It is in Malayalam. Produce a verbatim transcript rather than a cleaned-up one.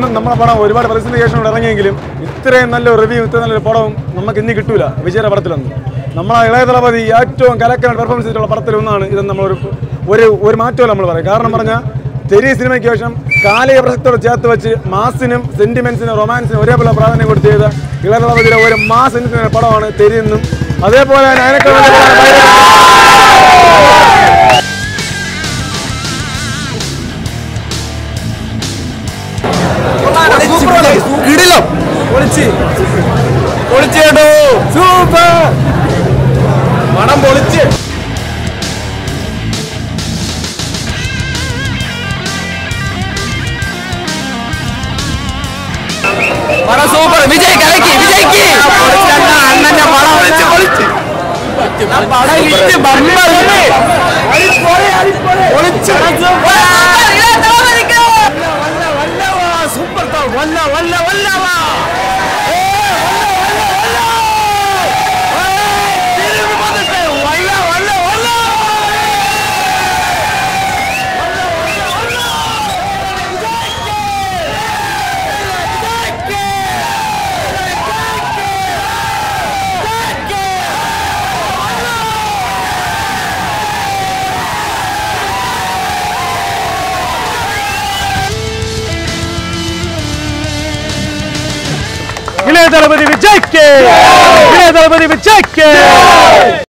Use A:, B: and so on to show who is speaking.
A: നമ്മളെ പടം ഒരുപാട് പ്രസന്റേഷൻ ഇറങ്ങിയെങ്കിലും ഇത്രയും നല്ലൊരു റിവ്യൂ ഇത്രയും നല്ലൊരു പടവും നമുക്ക് ഇനി കിട്ടൂല വിജയുടെ പടത്തിലൊന്നും. നമ്മളെ ഇളയ തലപതി ഏറ്റവും കലക്കൽ പെർഫോമൻസ് ചെയ്തിട്ടുള്ള പടത്തിലൊന്നാണ് ഇതെന്ന് നമ്മളൊരു ഒരു ഒരു മാറ്റമല്ല നമ്മൾ പറയും. കാരണം പറഞ്ഞാൽ തെരി സിനിമയ്ക്ക് ശേഷം കാലിക പ്രസക്തിയോട് ചേർത്ത് വെച്ച് മാസിനും സെന്റിമെന്റ്സിനും റൊമാൻസിനും ഒരേപോലെ പ്രാധാന്യം കൊടുത്ത് ചെയ്ത ഇളയ തലപതിയുടെ ഒരു മാസ് സെന്റിമെന്റ് പടമാണ് തെരി എന്നും. അതേപോലെ അതിനൊക്കെ പടം പൊളിച്ച് പടം സൂപ്പർ. വിജയ് കലക്കി വിജയ്ക്ക് അണ്ണന്റെ പടം പൊളിച്ച് പൊളിച്ച് സൂപ്പർ വല്ല വല്ല വല്ല Ilaya Thalapathy Vijay! Ilaya Thalapathy Vijay!